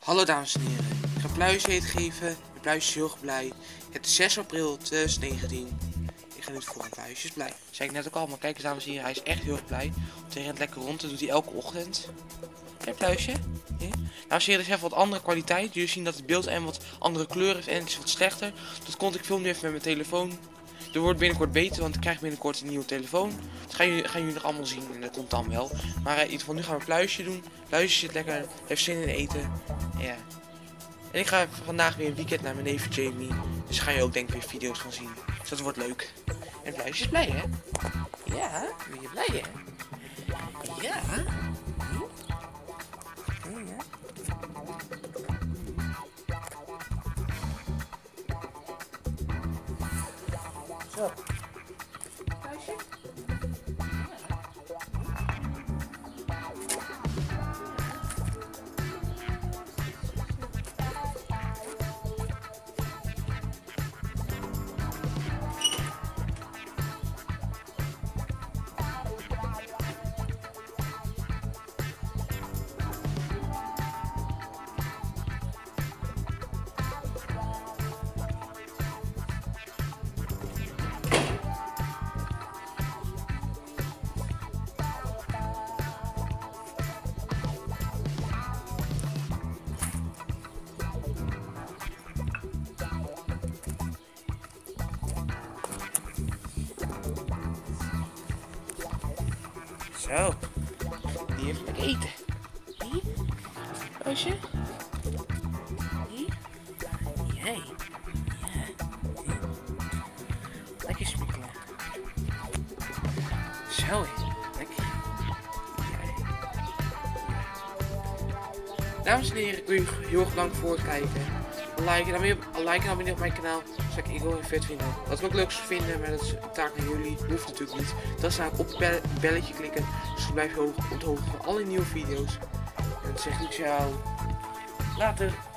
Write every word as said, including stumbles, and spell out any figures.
Hallo dames en heren, ik ga Pluisje eten geven. En Pluisje is heel erg blij. Het is zes april tweeduizend negentien. Ik ga nu voor een Pluisje is blij. Dat zei ik net ook al, maar kijk eens dames en heren, hij is echt heel erg blij. Want hij rent lekker rond, dat doet hij elke ochtend. Hé Pluisje? Ja? Dames en heren, dit is even wat andere kwaliteit. Jullie zien dat het beeld en wat andere kleur heeft en het is wat slechter. Dat komt, ik film nu even met mijn telefoon. Er wordt binnenkort beter, want ik krijg binnenkort een nieuwe telefoon. Dat gaan jullie, gaan jullie nog allemaal zien en dat komt dan wel. Maar uh, in ieder geval, nu gaan we Pluisje doen. Pluisje zit lekker, heeft zin in eten. Ja. En ik ga vandaag weer een weekend naar mijn neef Jamie. Dus ga je ook denk ik weer video's van zien. Dus dat wordt leuk. En Pluisje is blij, hè? Ja, ben je blij, hè? Ja. Hm? Ja. Zo. Pluisje? Zo, die heeft lekker eten. Hier, Pluisje. Hier, jij. Ja. Lekker smikkelen. Zo, lekker. Jij. Dames en heren, ik wil jullie heel erg bedanken voor het kijken. Like en abonneer, like en abonneer op mijn kanaal. Zou ik heel erg vet vinden. Wat ik ook leuk zou vinden, maar dat is een taak aan jullie. Hoeft natuurlijk niet. Dan sta ik op het bell belletje klikken. Dus blijf je op de hoogte van alle nieuwe video's. En dan zeg ik ciao. Later.